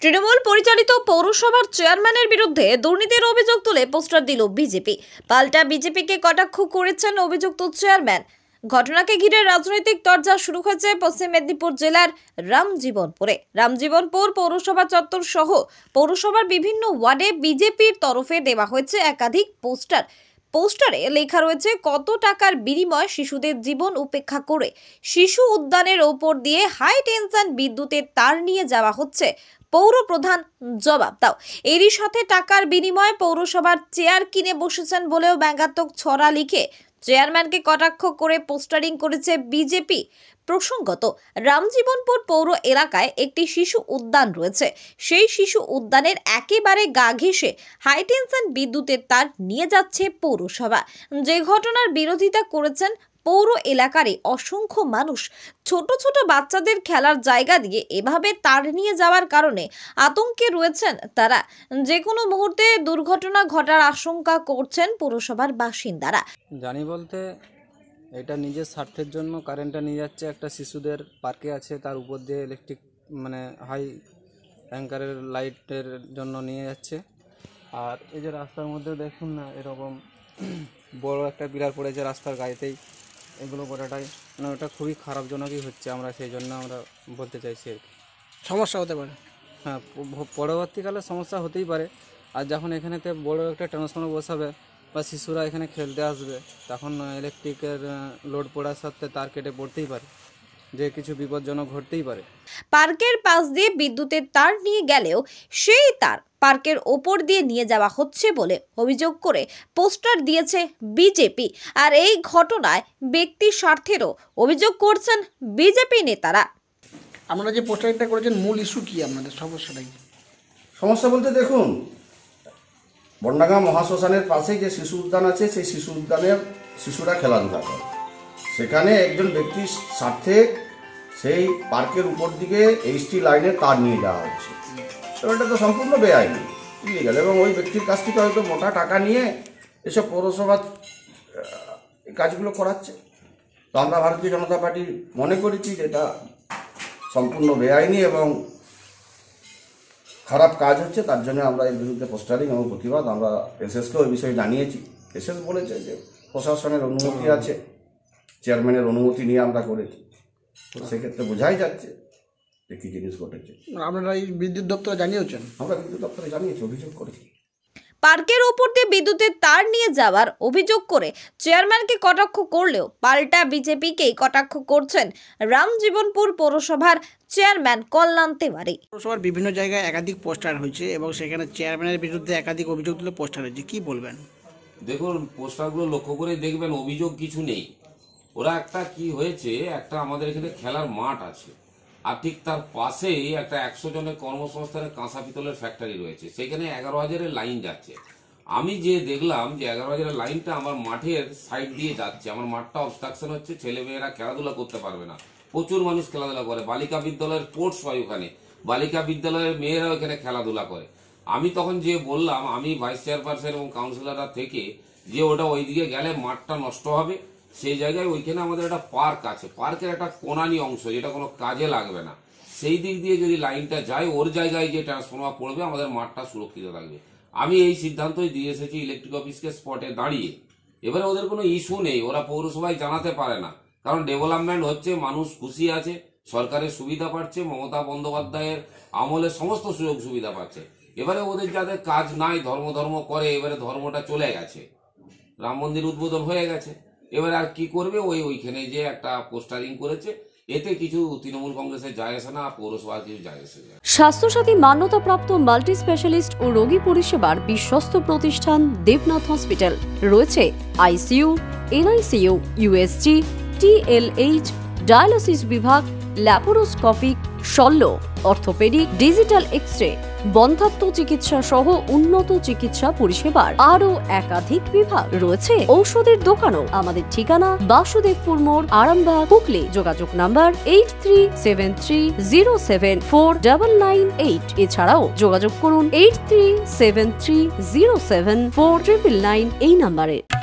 তৃণমূল পরিচালিত পৌরসভার চেয়ারম্যানের বিরুদ্ধে দুর্নীতির অভিযোগ তুলে পোস্টার দিল বিজেপি। পাল্টা বিজেপিকে কটাক্ষ করেছেন অভিযুক্ত চেয়ারম্যান। ঘটনাকে ঘিরে রাজনৈতিক তরজা শুরু হয়েছে পশ্চিম মেদিনীপুর জেলার রামজীবনপুর পৌরসভা চত্বর সহ পৌরসভার বিভিন্ন ওয়ার্ডে বিজেপির তরফে দেওয়া হয়েছে একাধিক পোস্টারে লেখা রয়েছে, কত টাকার বিনিময়ে শিশুদের জীবন উপেক্ষা করে শিশু উদ্যানের ওপর দিয়ে হাই টেনশন বিদ্যুতের তার নিয়ে যাওয়া হচ্ছে। পৌর প্রধান জবাব দাও। এরই সাথে টাকার বিনিময়ে পৌরসভার চেয়ার কিনে বসেছেন বলেও ব্যঙ্গাত্মক ছড়া লিখে চেয়ারম্যানকে কটাক্ষ করে পোস্টারিং করেছে বিজেপি। প্রসঙ্গত, রামজীবনপুর পৌর এলাকায় একটি শিশু উদ্যান রয়েছে। সেই শিশু উদ্যানের একেবারে গা ঘেঁষে হাইটেনশন বিদ্যুতের তার নিয়ে যাচ্ছে পৌরসভা। যে ঘটনার বিরোধিতা করেছেন পৌর এলাকারই অসংখ্য মানুষ। ছোট ছোট বাচ্চাদের খেলার জায়গা দিয়ে এভাবে তার নিয়ে যাওয়ার কারণে আতঙ্কে রয়েছেন তারা। যে কোনো মুহূর্তে দুর্ঘটনা ঘটার আশঙ্কা করছেন পৌরসভার বাসিন্দারা। জানি বলতে এটা নিজের স্বার্থের জন্য কারেন্টটা নিয়ে যাচ্ছে। একটা শিশুদের পার্কে আছে, তার উপর দিয়ে ইলেকট্রিক হাই অ্যাঙ্কারের লাইটের জন্য নিয়ে যাচ্ছে। আর এই যে রাস্তার মধ্যে দেখুন না, এরকম বড় একটা পিলার পড়েছে রাস্তার গায়েতেই। এগুলো করাটাই ওটা খুবই খারাপজনকই হচ্ছে। আমরা সেই জন্য আমরা বলতে চাইছি সমস্যা হতে পারে। হ্যাঁ, পরবর্তীকালে সমস্যা হতেই পারে। আর যখন এখানেতে বড় একটা ট্রান্সফর্মার বসাবে বা শিশুরা এখানে খেলতে আসবে, তখন ইলেকট্রিকের লোড পড়ার সাথে তার কেটে পড়তেই পারে, যে কিছু বিপজ্জনক ঘটতেই পারে। পার্কের পাশ দিয়ে বিদ্যুতের তার নিয়ে গেলেও সেই তার পার্কের ওপর দিয়ে নিয়ে যাওয়া হচ্ছে বলে অভিযোগ করে পোস্টার দিয়েছে বিজেপি। আর এই ঘটনায় ব্যক্তি স্বার্থেরও অভিযোগ করছেন বিজেপি নেতারা। আপনারা যে পোস্টারটা করেছেন, মূল ইস্যু কি? আপনাদের সমস্যাটা কি? সমস্যা বলতে দেখুন, বন্ডাঙ্গা মহাশ্মশানের পাশে যে শিশু উদ্যান আছে, সেই শিশু উদ্যানের শিশুরা খেলাধুলা করে। সেখানে একজন ব্যক্তির স্বার্থে সেই পার্কের উপর দিকে এইচটি লাইনে তার নিয়ে যাওয়া হচ্ছে। তো এটা তো সম্পূর্ণ বেআইনি, ইলিগাল। এবং ওই ব্যক্তির কাছ থেকে হয়তো মোটা টাকা নিয়ে এসব পৌরসভা কাজগুলো করাচ্ছে। তো আমরা ভারতীয় জনতা পার্টি মনে করেছি যে এটা সম্পূর্ণ বেআইনি এবং খারাপ কাজ হচ্ছে। তার জন্য আমরা এর বিরুদ্ধে পোস্টারিং এবং প্রতিবাদ আমরা এসএসকেও এই বিষয়ে জানিয়েছি। এসএস বলেছে যে প্রশাসনের অনুমতি আছে, চেয়ারম্যানের অনুমতি নিয়ে আমরা করেছি। তো সেক্ষেত্রে বোঝাই যাচ্ছে যে কী জিনিস ঘটেছে। আপনারা এই বিদ্যুৎ দপ্তরে জানিয়েছেন? আমরা বিদ্যুৎ দপ্তরে জানিয়েছি, অভিযোগ করেছি। পার্কের ওপর দিয়ে বিদ্যুতের তার নিয়ে যাওয়ার অভিযোগ করে চেয়ারম্যানকে কটাক্ষ করলেও পাল্টা বিজেপিকেই কটাক্ষ করছেন রামজীবনপুর পৌরসভার চেয়ারম্যান কল্যাণ তেওয়ারি। পৌরসভার বিভিন্ন জায়গায় একাধিক পোস্টার হয়েছে এবং সেখানে চেয়ারম্যানের বিরুদ্ধে একাধিক অভিযোগ তুলে পোস্টার হয়েছে, কি বলবেন? দেখুন, পোস্টারগুলো লক্ষ্য করে দেখবেন, অভিযোগ কিছু নেই। ওরা একটা কি হয়েছে, একটা আমাদের এখানে খেলার মাঠ আছে, আর ঠিক তার পাশেই একটা 100 জনের কর্মসংস্থানের কাঁসা পিতলের ফ্যাক্টরি রয়েছে। সেখানে 11,000-এর লাইন যাচ্ছে। আমি যে দেখলাম যে 11,000-এর লাইনটা আমার মাঠের সাইড দিয়ে যাচ্ছে। আমার মাঠটা অবস্ট্রাকশন হচ্ছে, ছেলেমেয়েরা খেলাধুলা করতে পারবে না। প্রচুর মানুষ খেলাধুলা করে। বালিকা বিদ্যালয়ের স্পোর্টস হয় ওখানে, বালিকা বিদ্যালয়ের মেয়েরাও এখানে খেলাধুলা করে। আমি তখন যে বললাম, আমি ভাইস চেয়ারপারসন এবং কাউন্সিলররা থেকে, যে ওটা ওইদিকে গেলে মাঠটা নষ্ট হবে। সেই জায়গায় ওইখানে আমাদের একটা পার্ক আছে, পার্কের একটা কোনানি অংশ যেটা কোনো কাজে লাগবে না, সেই দিক দিয়ে যদি লাইনটা যায়, ওর জায়গায় যে ট্রান্সফর্মার পড়বে, আমাদের মাঠটা সুরক্ষিত থাকবে। আমি এই সিদ্ধান্তই দিয়ে এসেছি ইলেকট্রিক অফিসকে স্পটে দাঁড়িয়ে। এবারে ওদের কোনো ইস্যু নেই, ওরা পৌরসভায় জানাতে পারে না, কারণ ডেভেলপমেন্ট হচ্ছে, মানুষ খুশি আছে, সরকারের সুবিধা পাচ্ছে, মমতা বন্দ্যোপাধ্যায়ের আমলে সমস্ত সুযোগ সুবিধা পাচ্ছে। এবারে ওদের যাদের কাজ নাই, ধর্ম করে, এবারে ধর্মটা চলে গেছে, রাম মন্দির উদ্বোধন হয়ে গেছে। এবারে আর কি করবে, ওইখানে যে একটা পোস্টারিং করেছে, এতে কিছু তৃণমূল কংগ্রেসের যায় আসে না, পৌরসভার কিছু যায় আসে না। স্বাস্থ্যসাথী মান্যতাপ্রাপ্ত মাল্টি স্পেশালিস্ট ও রোগী পরিষেবার বিশ্বস্ত প্রতিষ্ঠান দেবনাথ হসপিটাল। রয়েছে ICU, NICU, USG, TLH, dialysis বিভাগ, ল্যাপারোস্কোপিক, শল্য, অর্থোপেডিক, ডিজিটাল এক্স-রে, বন্ধ্যাত্ব চিকিৎসা সহ উন্নত চিকিৎসা পরিষেবার আরও একাধিক বিভাগ রয়েছে। ঔষধের দোকানও। আমাদের ঠিকানা বাসুদেবপুর মোড়, আরামবাগ, হুগলি। যোগাযোগ নাম্বার 8373074998। এছাড়াও যোগাযোগ করুন 8373074999 এই নাম্বারে।